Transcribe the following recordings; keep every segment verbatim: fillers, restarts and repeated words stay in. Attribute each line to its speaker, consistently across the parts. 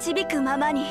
Speaker 1: 導くままに。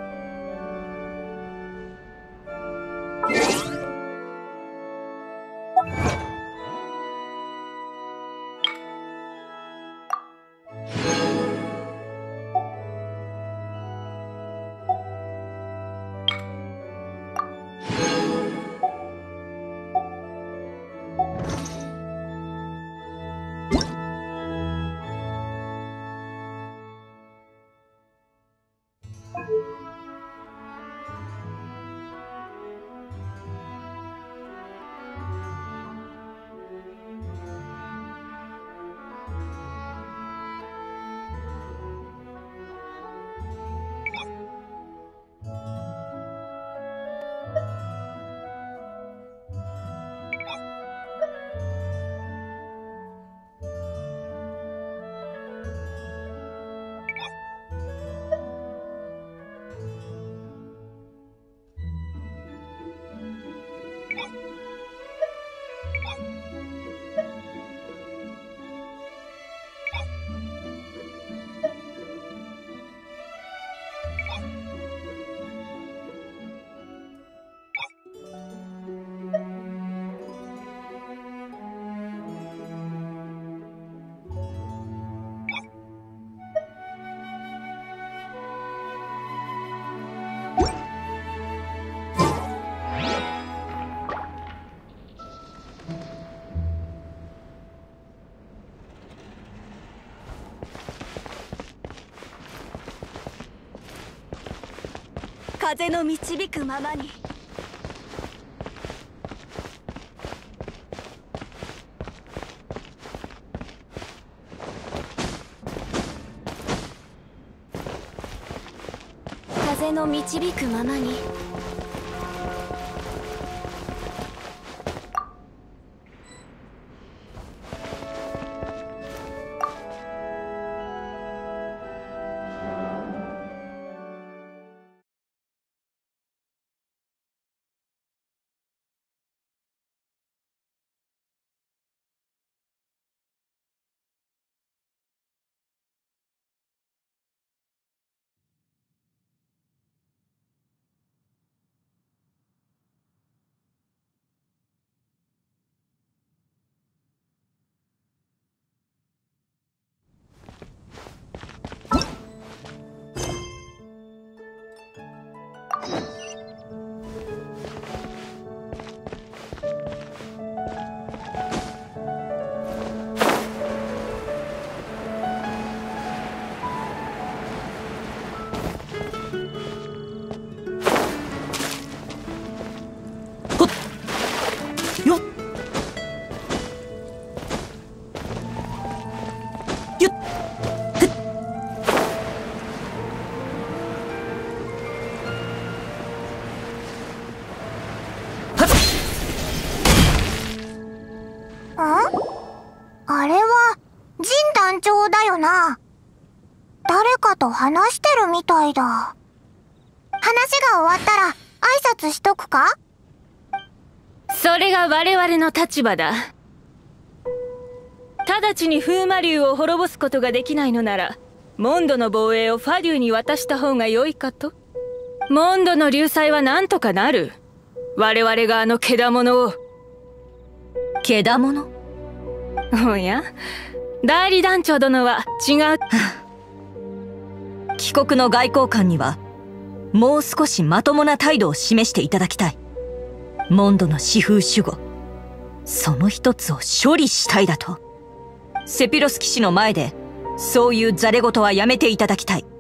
Speaker 1: 風の導くままに。風の導くままに。
Speaker 2: あれはジン団長だよな。誰かと話してるみたいだ。話が終わったら挨拶しとくか？
Speaker 3: それが我々の立場だ。直ちに風魔竜を滅ぼすことができないのなら、モンドの防衛をファリューに渡した方が良いかと。モンドの流祭は何とかなる。我々があのけだものを。
Speaker 4: けだもの？
Speaker 3: おや、代理団長殿は違う。
Speaker 4: 帰国の外交官にはもう少しまともな態度を示していただきたい。モンドの四風守護、その一つを処理したいだと。セピロス騎士の前でそういうざれ言はやめていただきたい。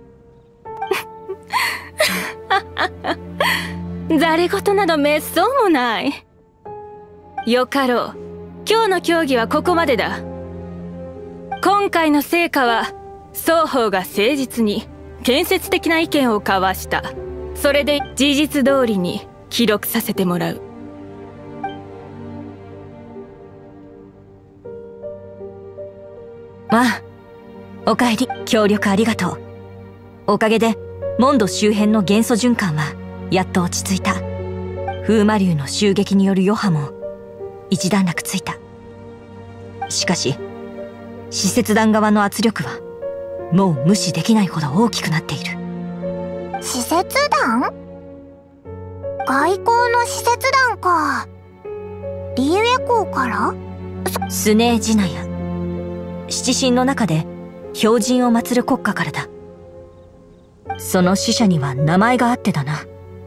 Speaker 3: ざれ言などめっそうもない。よかろう。今日の協議はここまでだ。今回の成果は双方が誠実に建設的な意見を交わした。それで事実通りに記録させてもらう。
Speaker 4: まあ、おかえり。協力ありがとう。おかげでモンド周辺の元素循環はやっと落ち着いた。風魔竜の襲撃による余波も一段落ついた。しかし使節団側の圧力はもう無視できないほど大きくなっている。
Speaker 2: 使節団？外交の使節団か。リエウェ公から？
Speaker 4: スネージナヤ。七神の中で標神を祀る国家からだ。その使者には名前があってだな。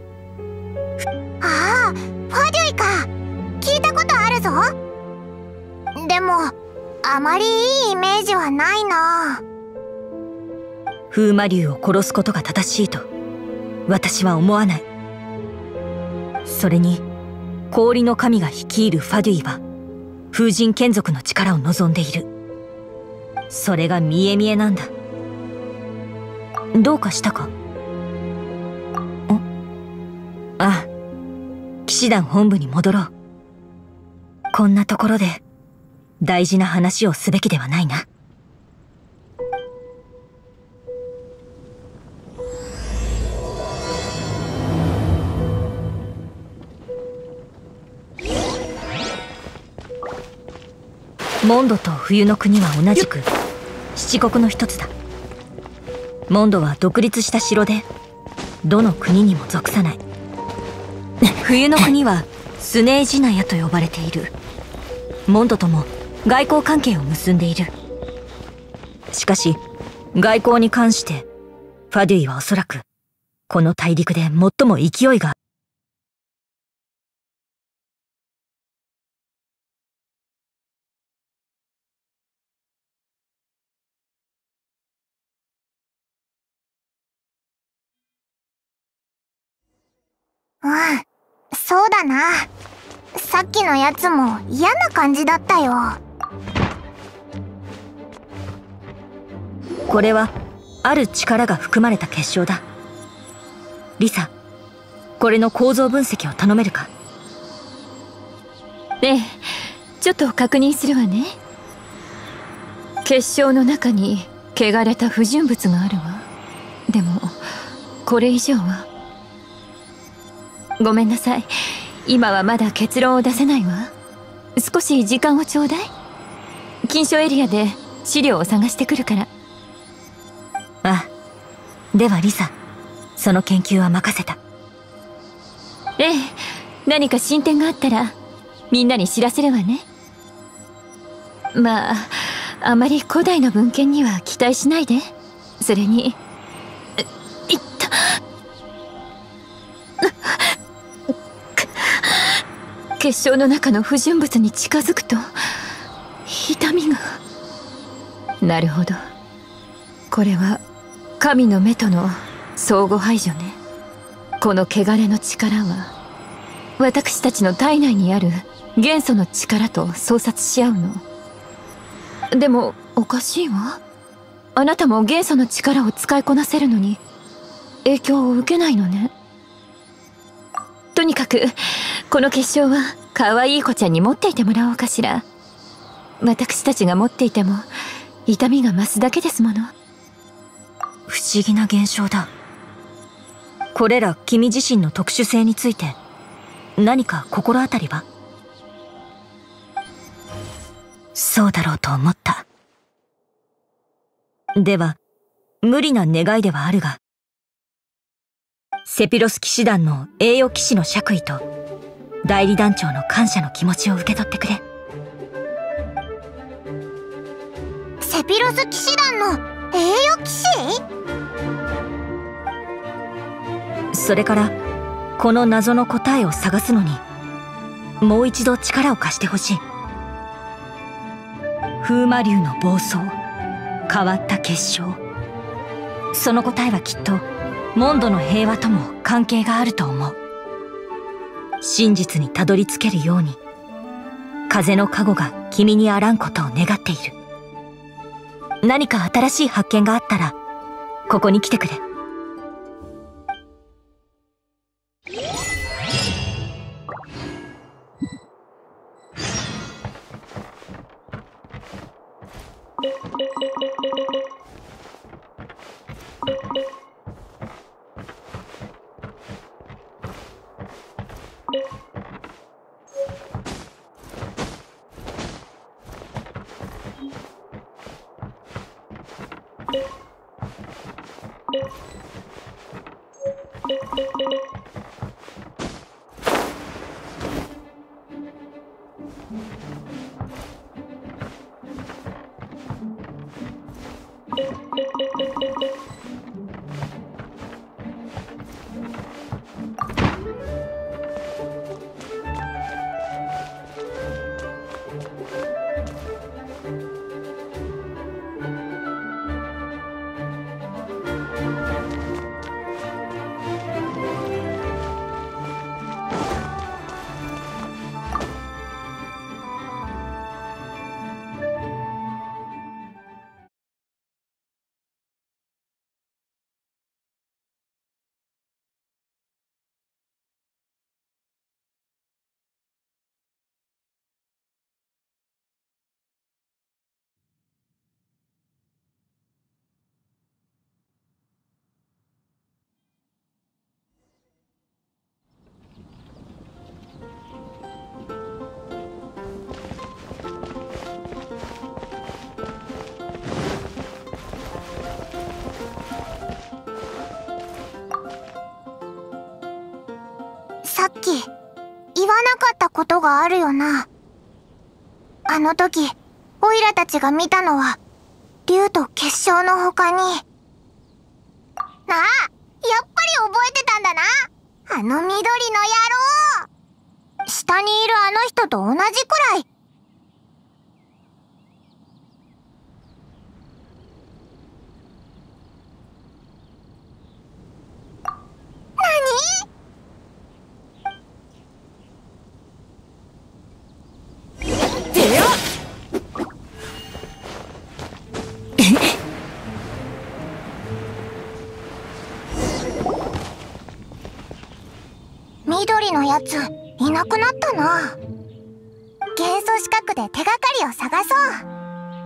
Speaker 2: ああ、ファデュイか。聞いたことあるぞ。でもあまりいいイメージはないな。
Speaker 4: 風魔竜を殺すことが正しいと私は思わない。それに氷の神が率いるファデュイは風神眷属の力を望んでいる。それが見え見えなんだ。どうかしたか？ん？ああ、騎士団本部に戻ろう。こんなところで大事な話をすべきではないな。モンドと冬の国は同じく七国の一つだ。モンドは独立した城でどの国にも属さない。冬の国はスネージナヤと呼ばれている。モンドとも外交関係を結んでいる。しかし外交に関してファデュイはおそらくこの大陸で最も勢いがある。
Speaker 2: うん、そうだな。さっきのやつも嫌な感じだったよ。
Speaker 4: これはある力が含まれた結晶だ。リサ、これの構造分析を頼めるか？
Speaker 3: ええ、ちょっと確認するわね。結晶の中に汚れた不純物があるわ。でもこれ以上は。ごめんなさい、今はまだ結論を出せないわ。少し時間をちょうだい。禁書エリアで資料を探してくるから。
Speaker 4: ああ、ではリサ、その研究は任せた。
Speaker 3: ええ、何か進展があったらみんなに知らせるわね。まああまり古代の文献には期待しないで。それに、いった結晶の中の不純物に近づくと痛みが。なるほど、これは神の目との相互排除ね。この汚れの力は私たちの体内にある元素の力と相殺し合うの。でもおかしいわ。あなたも元素の力を使いこなせるのに影響を受けないのね。とにかくこの結晶は可愛い子ちゃんに持っていてもらおうかしら。私たちが持っていても痛みが増すだけですもの。
Speaker 4: 不思議な現象だ。これら君自身の特殊性について何か心当たりは？そうだろうと思った。では無理な願いではあるが、セピロス騎士団の栄誉騎士の爵位と代理団長の感謝の気持ちを受け取ってくれ。
Speaker 2: セピロス騎士団の栄誉騎士？
Speaker 4: それからこの謎の答えを探すのにもう一度力を貸してほしい。風魔竜の暴走、変わった結晶、その答えはきっとモンドの平和とも関係があると思う。真実にたどり着けるように風の加護が君にあらんことを願っている。何か新しい発見があったらここに来てくれ。
Speaker 2: you さっき言わなかったことがあるよな。あの時オイラたちが見たのは竜と結晶の他に。なあ、やっぱり覚えてたんだな、あの緑の野郎。下にいるあの人と同じくらい。緑のやついなくなったな。元素四角で手がかりを探そう。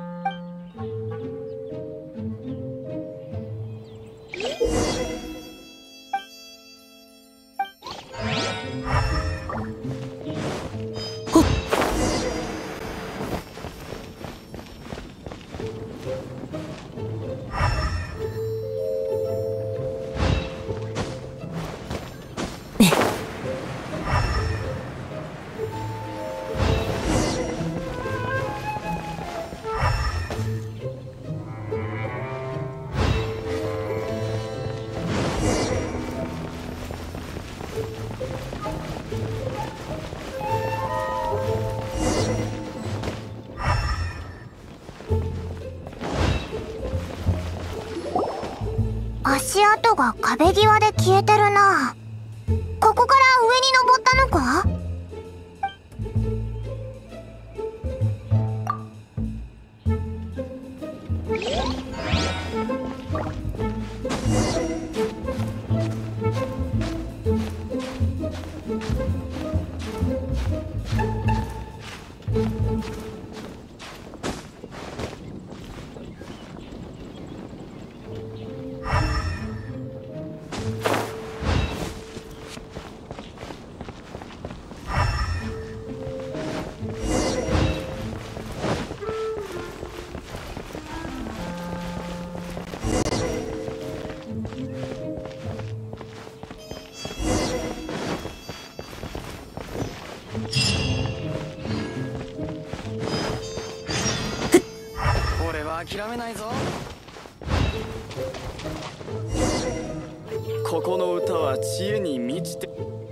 Speaker 2: 足跡が壁際で消えてるな。ここから上に登ったのか？
Speaker 5: 諦めないぞ。ここの歌は知恵に満ちて。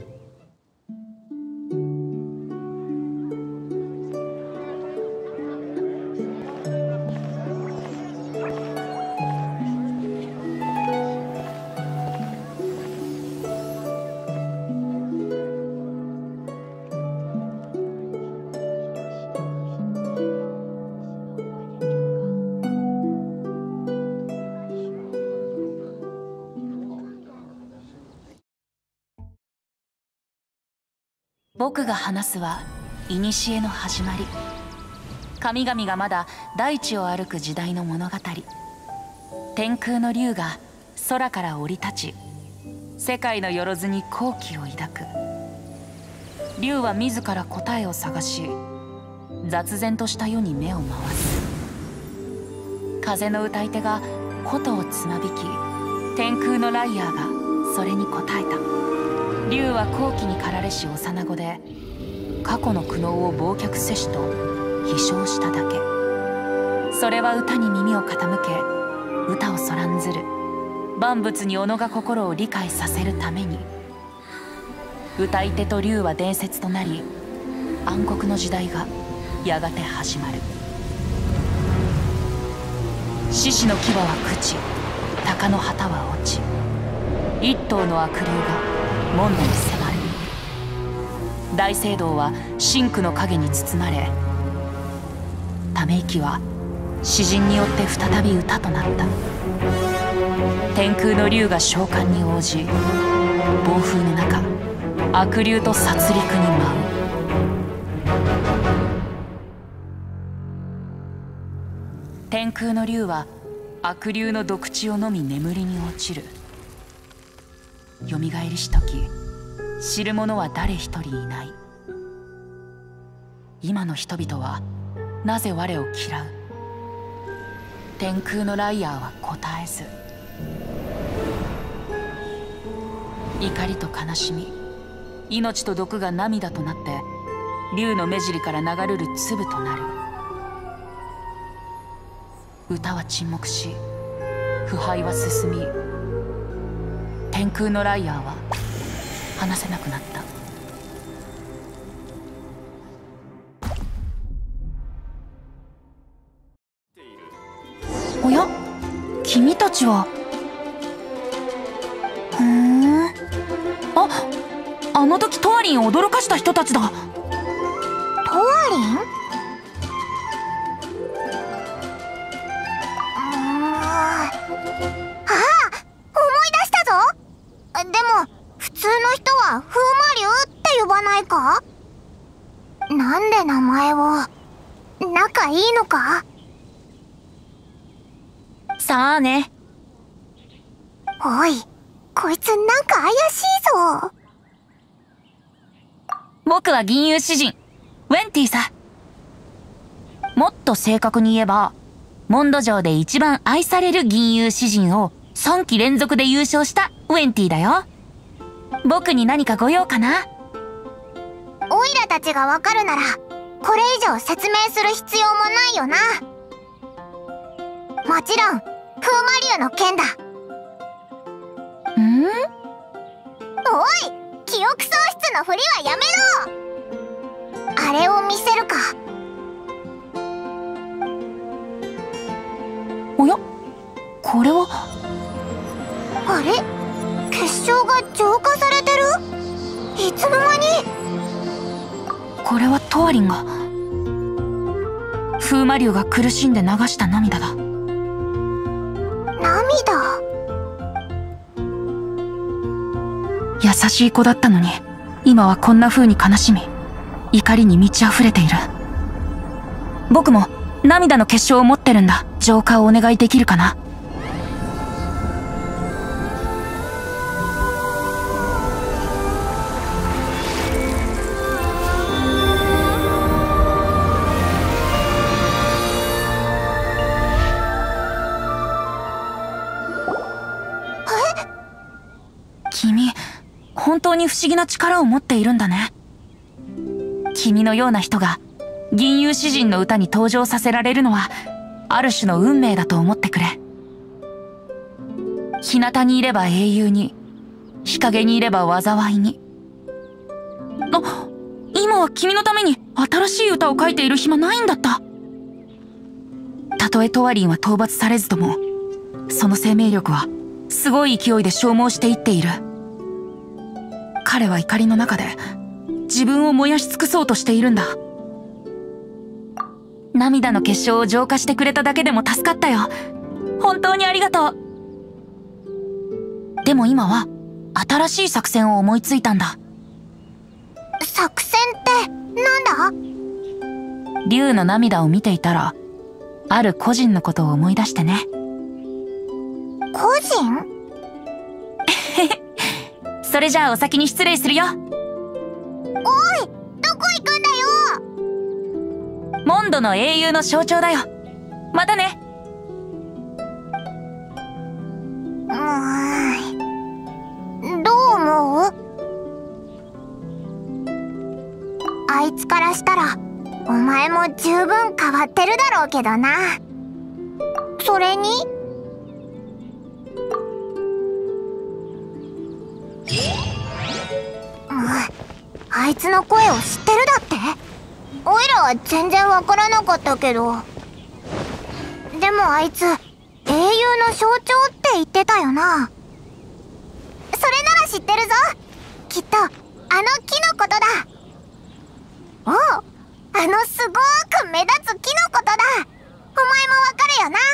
Speaker 6: 僕が話すは古の始まり。神々がまだ大地を歩く時代の物語。天空の竜が空から降り立ち、世界のよろずに好奇を抱く。竜は自ら答えを探し、雑然とした世に目を回す。風の歌い手が琴をつまびき、天空のライアーがそれに応えた。竜は好奇に駆られし幼子で、過去の苦悩を忘却せしと飛翔しただけ。それは歌に耳を傾け、歌をそらんずる万物に己が心を理解させるために。歌い手と竜は伝説となり、暗黒の時代がやがて始まる。獅子の牙は朽ち、鷹の旗は落ち、一頭の悪竜が門戸に迫る。大聖堂は真紅の影に包まれ、ため息は詩人によって再び歌となった。天空の竜が召喚に応じ、暴風の中悪竜と殺戮に舞う。天空の竜は悪竜の毒血を飲み眠りに落ちる。よみがえりし時、知る者は誰一人いない。今の人々はなぜ我を嫌う？天空のライアーは答えず。怒りと悲しみ、命と毒が涙となって竜の目尻から流れる粒となる。歌は沈黙し、腐敗は進み、天空のライアーは話せなくなった。おや、君たちは。ふーん。あ、あの時トワリンを驚かした人たちだ。
Speaker 2: トワリン？ああ、思い出したぞ。でも普通の人は風魔竜って呼ばないか？なんで名前を。仲いいのか？
Speaker 6: さあね。
Speaker 2: おい、こいつなんか怪しいぞ。
Speaker 6: 僕は銀融詩人ウェンティさ。もっと正確に言えば、モンド上で一番愛される銀融詩人をさんき連続で優勝したウェンティだよ。僕に何かご用かな？
Speaker 2: オイラたちがわかるならこれ以上説明する必要もないよな。もちろん風魔竜の件だ。
Speaker 6: ん？
Speaker 2: おい、記憶喪失のふりはやめろ。あれを見せるか。
Speaker 6: おや、これは。
Speaker 2: あれ、結晶が浄化されてる？いつの間に？
Speaker 6: これはトワリンが。風魔竜が苦しんで流した涙だ。
Speaker 2: 涙？
Speaker 6: 優しい子だったのに、今はこんな風に悲しみ、怒りに満ち溢れている。僕も涙の結晶を持ってるんだ。浄化をお願いできるかな？君、本当に不思議な力を持っているんだね。君のような人が銀融詩人の歌に登場させられるのはある種の運命だと思ってくれ。日向にいれば英雄に、日陰にいれば災いに。あ、今は君のために新しい歌を書いている暇ないんだった。たとえトワリンは討伐されずとも、その生命力はすごい勢いで消耗していっている。彼は怒りの中で自分を燃やし尽くそうとしているんだ。涙の結晶を浄化してくれただけでも助かったよ。本当にありがとう。でも今は新しい作戦を思いついたんだ。
Speaker 2: 作戦ってなんだ？
Speaker 6: 竜の涙を見ていたら、ある個人のことを思い出してね。
Speaker 2: 個人？
Speaker 6: それじゃあお先に失礼するよ。
Speaker 2: おい、どこ行くんだよ。
Speaker 6: モンドの英雄の象徴だよ。またね。
Speaker 2: うーん、 いつからしたらお前も十分変わってるだろうけどな。それにあいつの声を知ってるだって？オイラは全然わからなかったけど。でもあいつ英雄の象徴って言ってたよな。それなら知ってるぞ。きっとあの木のことだ。おう、あのすごーく目立つ木のことだ。お前もわかるよな。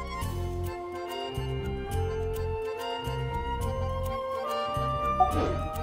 Speaker 7: you